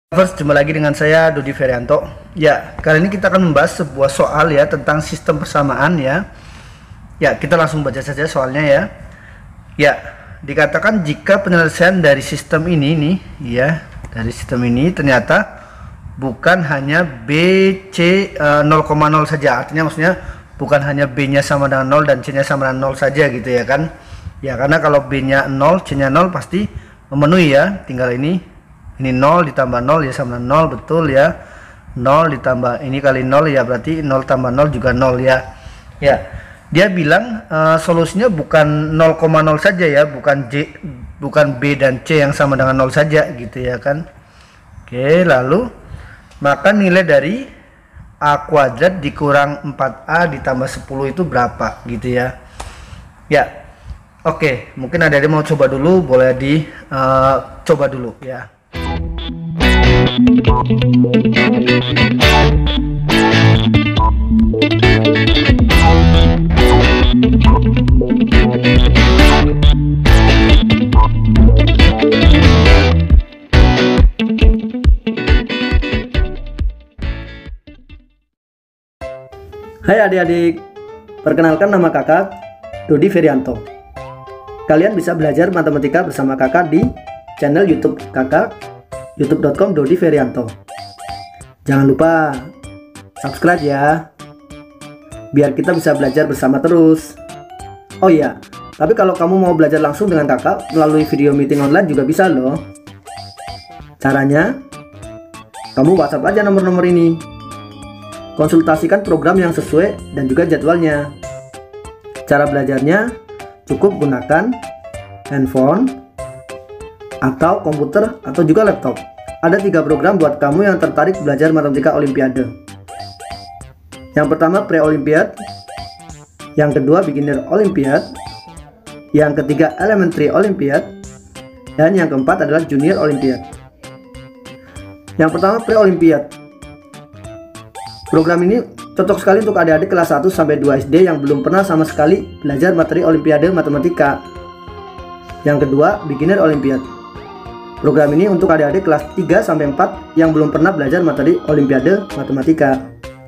First, jumpa lagi dengan saya Dodi Ferianto. Ya, kali ini kita akan membahas sebuah soal ya tentang sistem persamaan ya. Ya, kita langsung baca saja soalnya ya. Ya, dikatakan jika penyelesaian dari sistem ini nih ya, dari sistem ini ternyata bukan hanya B, C 0,0 saja. Artinya maksudnya bukan hanya B-nya sama dengan 0 dan C-nya sama dengan 0 saja gitu ya kan. Ya, karena kalau B-nya 0, C-nya 0 pasti memenuhi ya. Tinggal ini 0 ditambah 0 ya sama 0, betul ya. 0 ditambah ini kali 0 ya berarti 0 tambah 0 juga 0 ya. Ya, dia bilang solusinya bukan 0,0 saja ya, bukan B dan C yang sama dengan 0 saja gitu ya kan. Oke, lalu maka nilai dari A kuadrat dikurang 4A ditambah 10 itu berapa gitu ya. Ya, oke, mungkin ada yang mau coba dulu, boleh coba dulu ya. Hai adik-adik, perkenalkan nama kakak Dodi Ferianto. Kalian bisa belajar matematika bersama kakak di channel YouTube kakak, youtube.com Dodi Ferianto. Jangan lupa subscribe ya, biar kita bisa belajar bersama terus. Oh iya, tapi kalau kamu mau belajar langsung dengan kakak melalui video meeting online juga bisa loh. Caranya, kamu WhatsApp aja nomor-nomor ini. Konsultasikan program yang sesuai dan juga jadwalnya. Cara belajarnya cukup gunakan handphone atau komputer atau juga laptop. Ada 3 program buat kamu yang tertarik belajar matematika olimpiade. Yang pertama pre-olimpiad, yang kedua beginner olimpiad, yang ketiga elementary olimpiad, dan yang keempat adalah junior olimpiad. Yang pertama pre-olimpiad. Program ini cocok sekali untuk adik-adik kelas 1 sampai 2 SD yang belum pernah sama sekali belajar materi olimpiade matematika. Yang kedua beginner olimpiad. Program ini untuk adik-adik kelas 3 sampai 4 yang belum pernah belajar materi olimpiade matematika.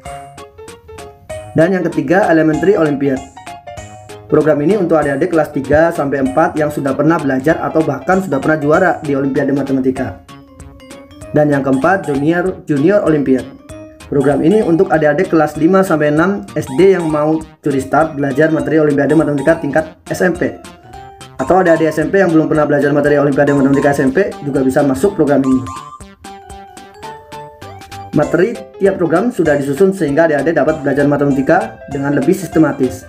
Dan yang ketiga elementary olimpiad. Program ini untuk adik-adik kelas 3 sampai 4 yang sudah pernah belajar atau bahkan sudah pernah juara di olimpiade matematika. Dan yang keempat junior olimpiad. Program ini untuk adik-adik kelas 5 sampai 6 SD yang mau curi start belajar materi olimpiade matematika tingkat SMP. Atau adik-adik SMP yang belum pernah belajar materi olimpiade matematika SMP juga bisa masuk program ini. Materi tiap program sudah disusun sehingga adik-adik dapat belajar matematika dengan lebih sistematis.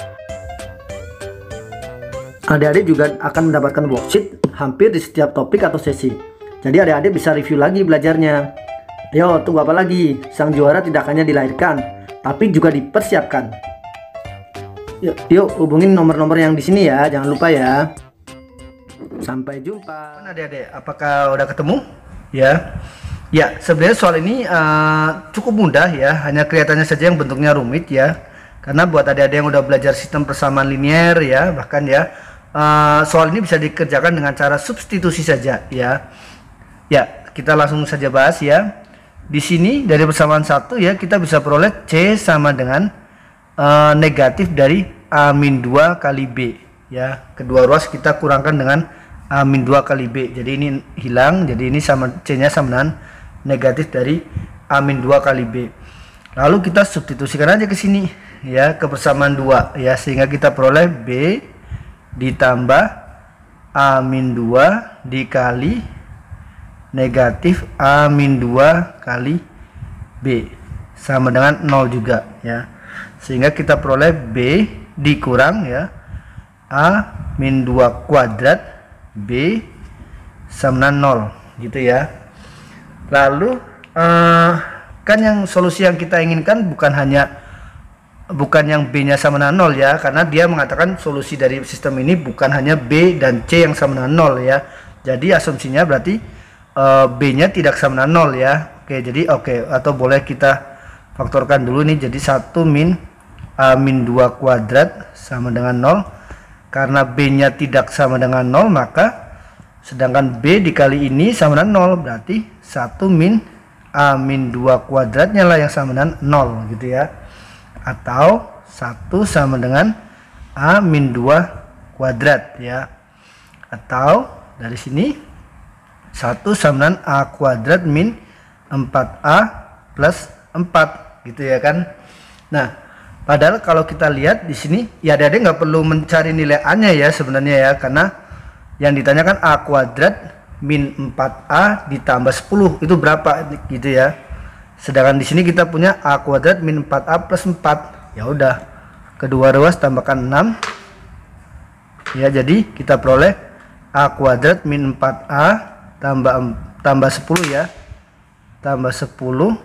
Adik-adik juga akan mendapatkan worksheet hampir di setiap topik atau sesi. Jadi adik-adik bisa review lagi belajarnya. Ayo, tunggu apa lagi? Sang juara tidak hanya dilahirkan, tapi juga dipersiapkan. Yuk hubungin nomor-nomor yang di sini ya, jangan lupa ya. Sampai jumpa. Adik-adik, apakah udah ketemu? Ya. Ya, sebenarnya soal ini cukup mudah ya, hanya kelihatannya saja yang bentuknya rumit ya. Karena buat adik-adik yang udah belajar sistem persamaan linear ya, bahkan ya, soal ini bisa dikerjakan dengan cara substitusi saja ya. Ya, kita langsung saja bahas ya. Di sini dari persamaan 1 ya kita bisa peroleh C sama dengan negatif dari A-2 kali B ya. Kedua ruas kita kurangkan dengan A-2 kali B. Jadi ini hilang, jadi ini sama C-nya sama dengan negatif dari A-2 kali B. Lalu kita substitusikan aja ke sini ya, ke persamaan 2 ya, sehingga kita peroleh B ditambah A-2 dikali negatif A-2 kali B sama dengan 0 juga ya, sehingga kita peroleh B dikurang ya A-2 kuadrat B sama dengan 0 gitu ya. Lalu kan yang solusi yang kita inginkan bukan yang B nya sama dengan 0 ya, karena dia mengatakan solusi dari sistem ini bukan hanya B dan C yang sama dengan 0 ya. Jadi asumsinya berarti B nya tidak sama dengan 0 ya. Oke, jadi atau boleh kita faktorkan dulu nih, jadi 1 min A-2 kuadrat sama dengan 0. Karena B nya tidak sama dengan 0 maka Sedangkan B dikali ini sama dengan 0, berarti 1 min A min 2 kuadratnya lah yang sama dengan 0 gitu ya. Atau 1 sama dengan A min 2 kuadrat ya. Atau dari sini 1 sama dengan A kuadrat min 4A plus 4 gitu ya kan. Nah, padahal kalau kita lihat di sini ya adik-adik nggak perlu mencari nilai A-nya ya sebenarnya ya, karena yang ditanyakan A kuadrat min 4A ditambah 10 itu berapa gitu ya. Sedangkan di sini kita punya A kuadrat min 4A plus 4. Ya udah, kedua ruas tambahkan 6. Ya, jadi kita peroleh A kuadrat min 4A tambah 10 ya. Tambah 10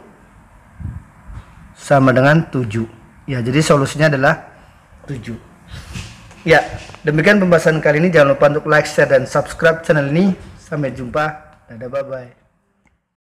sama dengan 7. Ya, jadi solusinya adalah 7. Ya, demikian pembahasan kali ini. Jangan lupa untuk like, share, dan subscribe channel ini. Sampai jumpa. Dadah, bye-bye.